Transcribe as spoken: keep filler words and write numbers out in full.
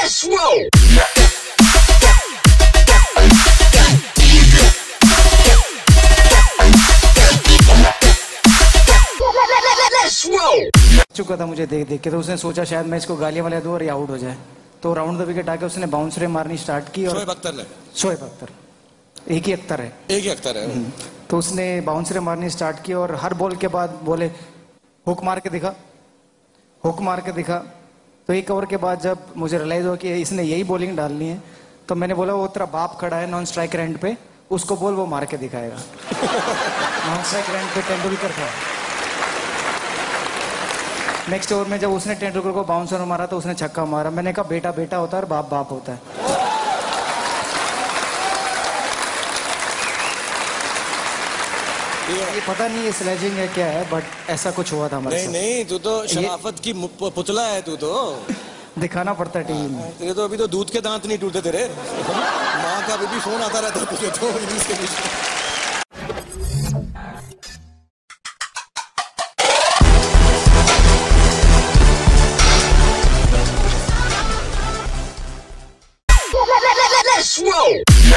Let's roll. चुका था मुझे देख देख के, तो उसने सोचा शायद मैं इसको गालियां वाले दूं और ये आउट हो जाए, तो राउंड द विकेट आके उसने बाउंसरे मारनी स्टार्ट की। और शोएब अख्तर ने शोएब अख्तर एक ही अख्तर है एक ही अख्तर है तो उसने बाउंसरे मारनी स्टार्ट की और हर बॉल के बाद बोले हुक मार के दिखा, हुक मार के दिखा। तो एक ओवर के बाद जब मुझे रियलाइज हुआ कि इसने यही बॉलिंग डालनी है, तो मैंने बोला वो तेरा बाप खड़ा है नॉन स्ट्राइक एंड पे, उसको बोल वो मार के दिखाएगा। नॉन स्ट्राइक एंड पे तेंदुलकर था। नेक्स्ट ओवर में जब उसने तेंदुलकर को बाउंसर मारा तो उसने छक्का मारा। मैंने कहा बेटा बेटा होता है और बाप बाप होता है। ये पता नहीं ये स्लेजिंग है क्या है, बट ऐसा कुछ हुआ था हमारे नहीं साथ। नहीं तू तो शराफत की मु- पुतला है तू तो। दिखाना पड़ता है टीवी में। तेरे तो अभी तो दूध के दांत नहीं टूटे तेरे। माँ का अभी भी फोन आता रहता है तुझे तो इंग्लिश के बीच। Let's roll.